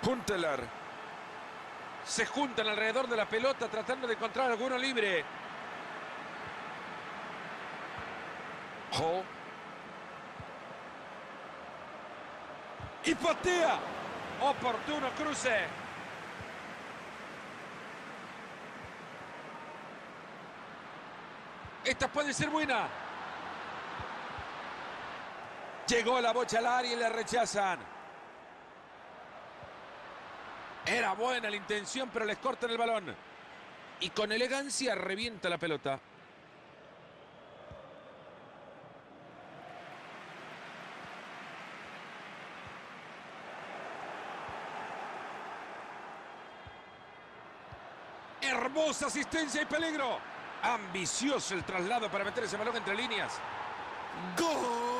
Huntelaar. Se juntan alrededor de la pelota tratando de encontrar alguno libre. Hall. Y patea. Oportuno cruce. Esta puede ser buena. Llegó la bocha al área y le rechazan. Era buena la intención, pero les cortan el balón. Y con elegancia revienta la pelota. Hermosa asistencia y peligro. Ambicioso el traslado para meter ese balón entre líneas. ¡Gol!